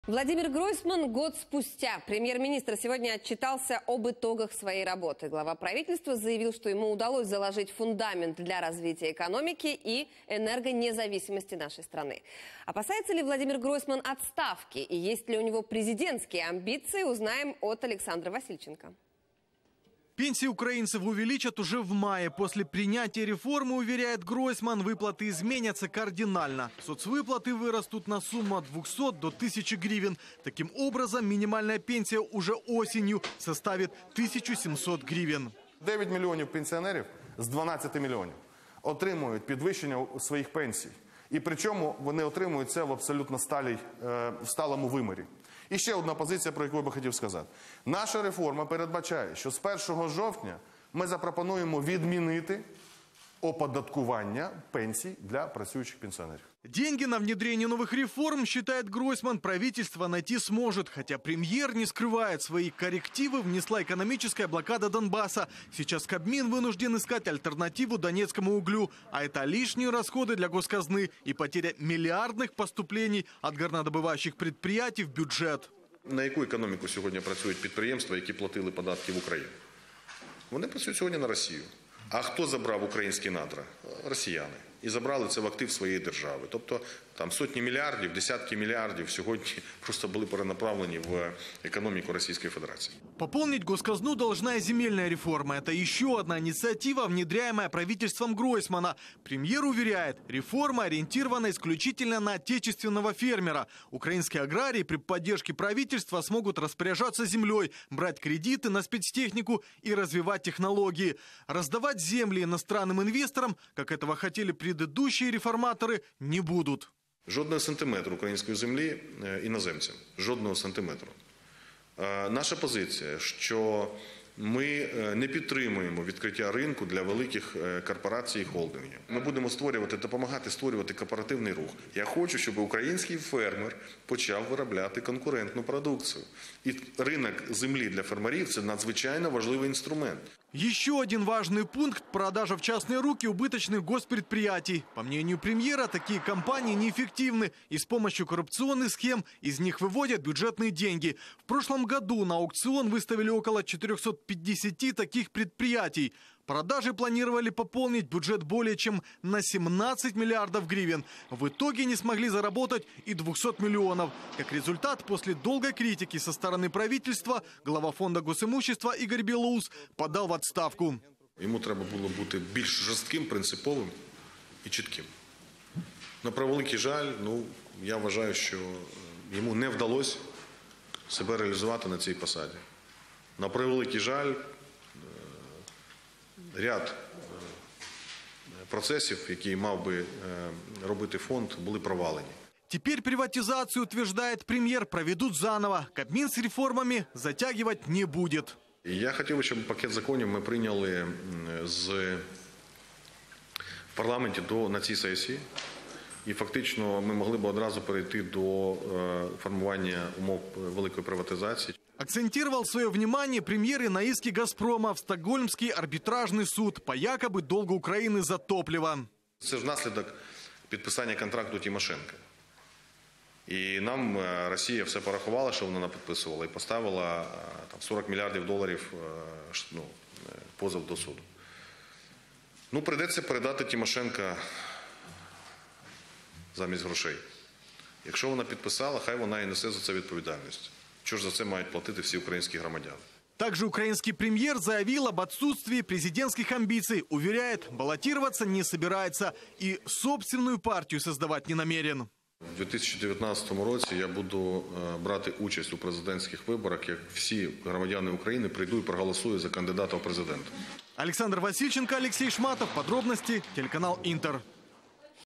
Владимир Гройсман год спустя. Премьер-министр сегодня отчитался об итогах своей работы. Глава правительства заявил, что ему удалось заложить фундамент для развития экономики и энергонезависимости нашей страны. Опасается ли Владимир Гройсман отставки и есть ли у него президентские амбиции, узнаем от Александра Васильченко. Пенсии украинцев увеличат уже в мае. После принятия реформы, уверяет Гройсман, выплаты изменятся кардинально. Соцвыплаты вырастут на сумму от 200 до 1000 гривен. Таким образом, минимальная пенсия уже осенью составит 1700 гривен. 9 мільйонів пенсіонерів з 12 мільйонів отримують підвищення своїх пенсій. І причому вони отримують це в абсолютно сталому вимірі. І ще одна позиція, про яку я би хотів сказати. Наша реформа передбачає, що з 1 жовтня ми запропонуємо відмінити оподаткування пенсий для працюючих пенсионеров. Деньги на внедрение новых реформ, считает Гройсман, правительство найти сможет. Хотя премьер не скрывает, свои коррективы внесла экономическая блокада Донбасса. Сейчас Кабмин вынужден искать альтернативу донецкому углю. А это лишние расходы для госказны и потеря миллиардных поступлений от горнодобывающих предприятий в бюджет. На яку економіку сьогодні працюють підприємства, які платили податки в Україну? Вони працюють сьогодні на Росію. А хто забрав українські надра? Росіяни. І забрали це в актив своєї держави. Тобто там сотні мільярдів, десятки мільярдів сьогодні просто были перенаправлены в экономику Российской Федерации. Пополнить госказну должна и земельная реформа. Это еще одна инициатива, внедряемая правительством Гройсмана. Премьер уверяет, реформа ориентирована исключительно на отечественного фермера. Украинские аграрии при поддержке правительства смогут распоряжаться землей, брать кредиты на спецтехнику и развивать технологии. Раздавать земли иностранным инвесторам, как этого хотели предыдущие реформаторы, не будут. Жодного сантиметру української землі іноземцям. Жодного сантиметру. Наша позиція, що ми не підтримуємо відкриття ринку для великих корпорацій і холдингів. Ми будемо допомагати створювати кооперативний рух. Я хочу, щоб український фермер почав виробляти конкурентну продукцію. І ринок землі для фермерів – це надзвичайно важливий інструмент. Еще один важный пункт – продажа в частные руки убыточных госпредприятий. По мнению премьера, такие компании неэффективны, и с помощью коррупционных схем из них выводят бюджетные деньги. В прошлом году на аукцион выставили около 450 таких предприятий. Продажи планировали пополнить бюджет более чем на 17 миллиардов гривен. В итоге не смогли заработать и 200 миллионов. Как результат, после долгой критики со стороны правительства, глава фонда госимущества Игорь Белоус подал в отставку. Йому треба було бути більш жорстким, принциповим і чітким. На превеликий жаль, я вважаю, що йому не вдалося себе реалізувати на цій посаді. На превеликий жаль, ряд процессов, які мав би робити фонд, були провалені. Теперь приватизацию, утверждает премьер, проведут заново. Кабмин с реформами затягивать не будет. Я хотів би, щоб пакет законів ми прийняли в парламенті на цій сесії. І фактично ми могли б одразу перейти до формування умов великої приватизації. Акцентировал свое внимание премьер и на иске «Газпрома» в Стокгольмский арбитражный суд по якобы долгу Украины за топливо. Це ж внаслідок підписання контракту Тимошенко. І нам Росія все порахувала, що вона підписувала, і поставила $40 мільярдів позов до суду. Прийдеться передати Тимошенко замість грошей. Якщо вона підписала, хай вона і несе за це відповідальність. Що ж за це мають платити всі українські громадяни? Также украинский премьер заявил об отсутствии президентских амбиций. Уверяет, баллотироваться не собирается и собственную партию создавать не намерен. У 2019 році я буду брати участь у президентських виборах, як всі громадяни України прийду і проголосую за кандидата в президенти. Александр Васильченко, Алексей Шматов. Подробности телеканал Интер.